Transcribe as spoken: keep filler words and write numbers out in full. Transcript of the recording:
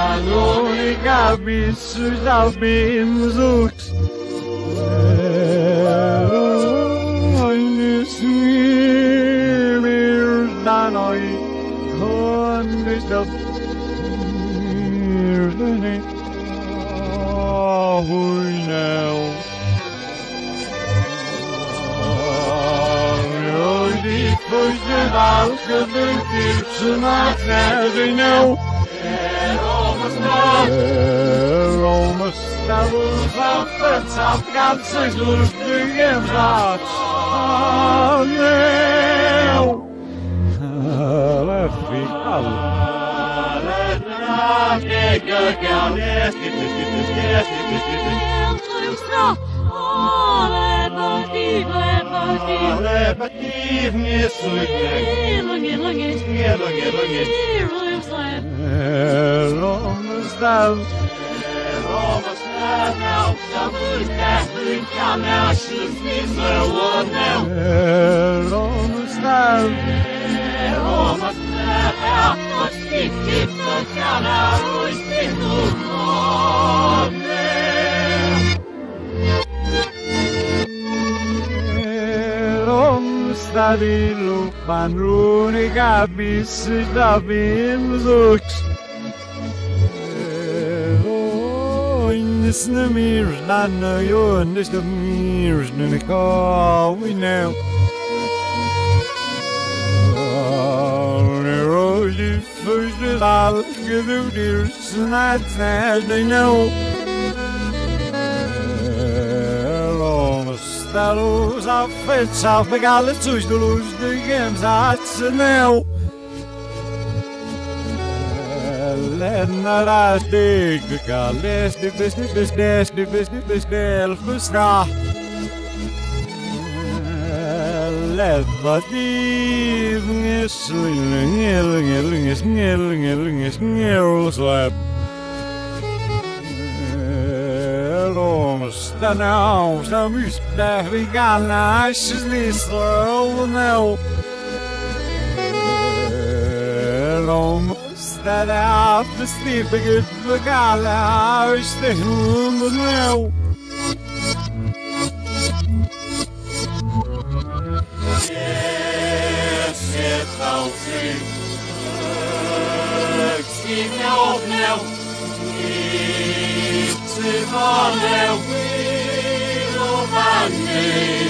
l'unica vissuta ben sucks. Da noi con questo oh we know oh die fusje was gebeurd ze maakt we know Rome stels af het af ganze lustig im Rat oh no Final. Stadi lupan l'unica visita ben sucks. Oh, in this mirrors, not know you, and this the mirrors, no me call we know. Oh, the rosy first is all give the dears, and that's as they know. Stalos af fets af med alle tusdelus de games hats now. Lennar as dig de galles de best de best des de best de best del fustra. Leva div ngesling ngeling ngeling ngeling ngeling ngeling slap. Da now, some is that we got nice is this slow now. Almost that out the sleep again, we got nice the home now. Yes, it's all free. Steve now, now. It's all now. Money.